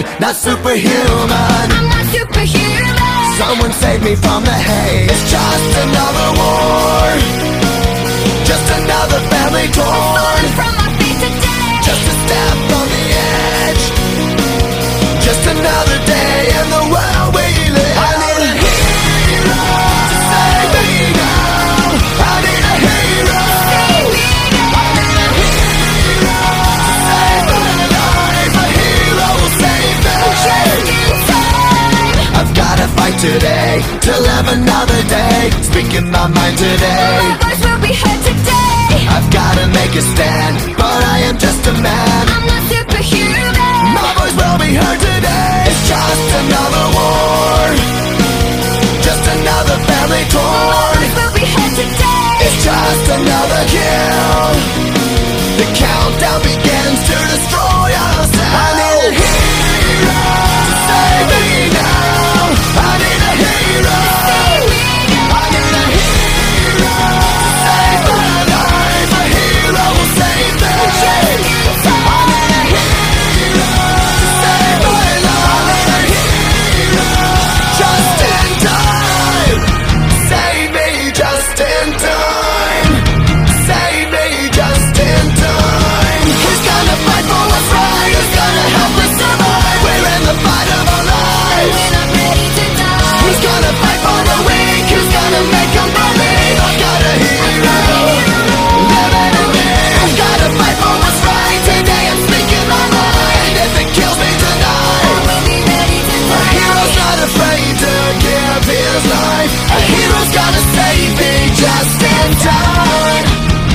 not superhuman. I'm not superhuman. Someone save me from the hate. It's just another war, just another family torn. From my feet today. Just a step on the edge, just another day in the world we live. I need a hero to save me now. I need a hero. Save me now. I need a hero to save my life. A hero will save me. Just in time. I've gotta fight today to live another day, speaking my mind today. My voice will be heard today. I've gotta make a stand, but I am just a man. I'm not superhuman. My voice will be heard today. It's just another war, just another family My torn. voice will be heard today. It's just another kill. The countdown begins to destroy ourselves. I need a hero to save me now. I need a hero. Save me now. I need a hero to save my life. A hero will save me. Just in time. I need a hero to save my life. I need a hero just in time. Save me just in time. Save me just in time. Who's gonna fight for what's right? Who's gonna help us survive? We're in the fight of our lives. When I'm ready to die. Who's gonna fight for the weak? Who's gonna make them believe? I've got a hero living in me. I've gotta fight for what's right. Today I'm speaking my mind. If it kills me tonight, I will be ready to a die. hero's not afraid to give his life. A hero's gonna save me just in time.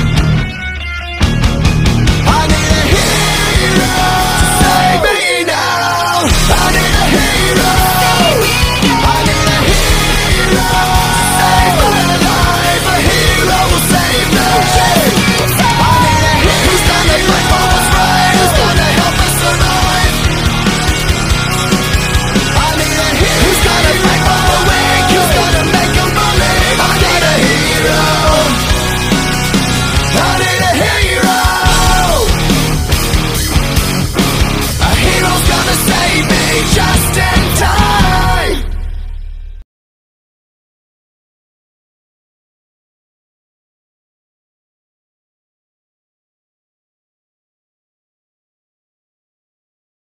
I need a hero to save me now. I need a hero. I need a hero to save my life. A hero will save me. I need a hero. Who's gonna fight for what's right? Who's gonna help us survive? I need a hero. Who's gonna fight for the weak? Who's gonna make them believe? I need a hero. I need a hero. A hero's gonna save me just